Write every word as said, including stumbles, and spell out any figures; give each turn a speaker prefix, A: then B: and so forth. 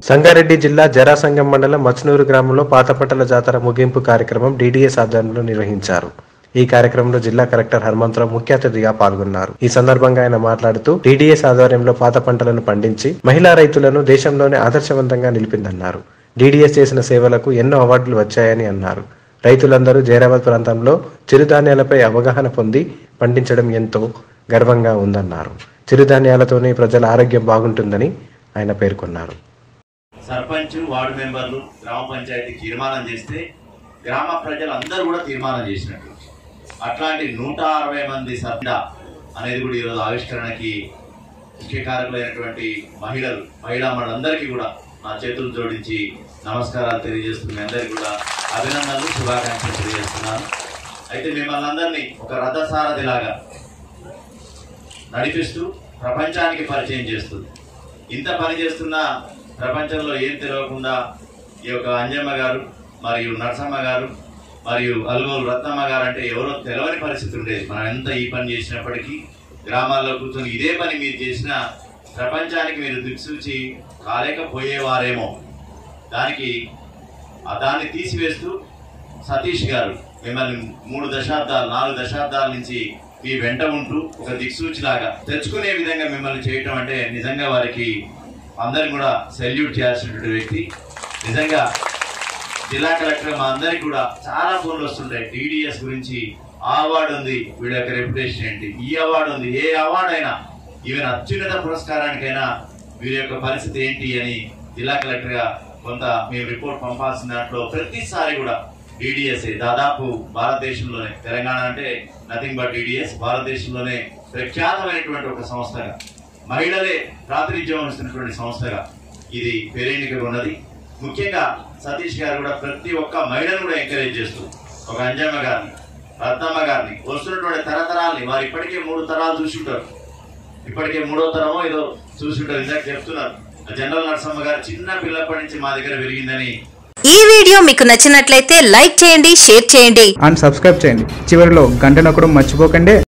A: సంగారెడ్డి జిల్లా జరాసంగం మండలం మచ్నూరు గ్రామంలో పాతపట్టల జాతర ముగింపు కార్యక్రమం డీడీఎస్ ఆధ్వర్యంలో నిర్వహించారు. ఈ కార్యక్రమంలో జిల్లా కలెక్టర్ హనుమంతరావు ముఖ్య అతిథిగా పాల్గొన్నారు. ఈ సందర్భంగా ఆయన మాట్లాడుతూ డీడీఎస్ ఆధ్వర్యంలో పాత పంటలను పండించి మహిళా రైతులను దేశంలోనే ఆదర్శవంతంగా నిలిపిందన్నారు. డీడీఎస్ చేసిన సేవలకు ఎన్నో అవార్డులు వచ్చాయని అన్నారు. రైతులందరూ జైరాబాద్ ప్రాంతంలో చిరుధాన్యాలపై అవగాహన పొంది పండించడం ఎంతో గర్వంగా ఉందన్నారు. చిరుధాన్యాలతోనే ప్రజల ఆరోగ్యం బాగుంటుందని ఆయన పేర్కొన్నారు.
B: సర్పంచ్, వార్డు మెంబర్లు, గ్రామ పంచాయతీ తీర్మానం చేస్తే గ్రామ ప్రజలు అందరూ కూడా తీర్మానం చేసినట్టు అట్లాంటి నూట అరవై మంది సభ్యుల అనేది కూడా ఈరోజు ఆవిష్కరణకి ముఖ్య కారకులైనటువంటి మహిళలు మహిళా మండలందరికీ కూడా నా చేతులు జోడించి నమస్కారాలు తెలియజేస్తున్న మీ అందరికీ కూడా అభినందనలు, శుభాకాంక్షలు తెలియజేస్తున్నాను. అయితే మిమ్మల్ని అందరినీ ఒక రథసారథిలాగా నడిపిస్తూ ప్రపంచానికి పరిచయం చేస్తుంది. ఇంత పని చేస్తున్న ప్రపంచంలో ఏం తెలియకుండా ఈ యొక్క అంజమ్మ గారు మరియు నరసమ్మ గారు మరియు అల్గోలు రత్నమ్మ గారు అంటే ఎవరో తెలియని పరిస్థితి ఉండేది. మనం ఎంత ఈ పని చేసినప్పటికీ గ్రామాల్లో కూర్చొని ఇదే పని మీరు చేసిన ప్రపంచానికి మీరు దిక్సూచి కాలేకపోయేవారేమో దానికి దాన్ని తీసివేస్తూ సతీష్ గారు మిమ్మల్ని మూడు దశాబ్దాలు నాలుగు దశాబ్దాల నుంచి మీ వెంట ఉంటూ ఒక దిక్సూచిలాగా తెచ్చుకునే విధంగా మిమ్మల్ని చేయటం అంటే నిజంగా వారికి అందరికి కూడా సెల్యూట్ చేయాల్సినటువంటి వ్యక్తి. నిజంగా జిల్లా కలెక్టర్ మా అందరికి కూడా చాలా ఫోన్లు వస్తుంటాయి టీడీఎస్ గురించి. ఆ అవార్డు ఉంది, వీళ్ళ యొక్క రెప్యుటేషన్ ఏంటి, ఈ అవార్డు ఉంది, ఏ అవార్డు అయినా ఈవెన్ అత్యున్నత పురస్కారానికైనా వీరి యొక్క పరిస్థితి ఏంటి అని జిల్లా కలెక్టర్ గా కొంత మేము రిపోర్ట్ పంపాల్సిన దాంట్లో ప్రతిసారి కూడా టీడీఎస్ దాదాపు భారతదేశంలోనే, తెలంగాణ అంటే నథింగ్ బట్ టీడీఎస్, భారతదేశంలోనే ప్రఖ్యాతమైనటువంటి ఒక సంస్థగా, మహిళలే ప్రాతినిధ్యం వహిస్తున్నటువంటి సంస్థగా ఇది పేరెన్నికగా ఉన్నది. ముఖ్యంగా సతీష్ గారు కూడా ప్రతి ఒక్క మహిళను కూడా ఎంకరేజ్ చేస్తూ ఒక అంజమ్మ గారిని, రత్నమ్మ గారిని, వస్తున్నటువంటి తరతరాల్ని వారు ఇప్పటికే మూడు తరాలు చూసుంటారు, ఇప్పటికే మూడో తరమో ఏదో చూసుంటారు. ఇందాక చెప్తున్నారు జనరల్ నరసమ్మ గారు చిన్న పిల్లప్పటి నుంచి మా దగ్గర పెరిగిందని.
C: ఈ వీడియో మీకు నచ్చినట్లయితే లైక్ చేయండి, షేర్ చేయండి
D: అండ్ సబ్స్క్రైబ్ చేయండి. చివరిలో గంట నొక్కడం మర్చిపోకండి.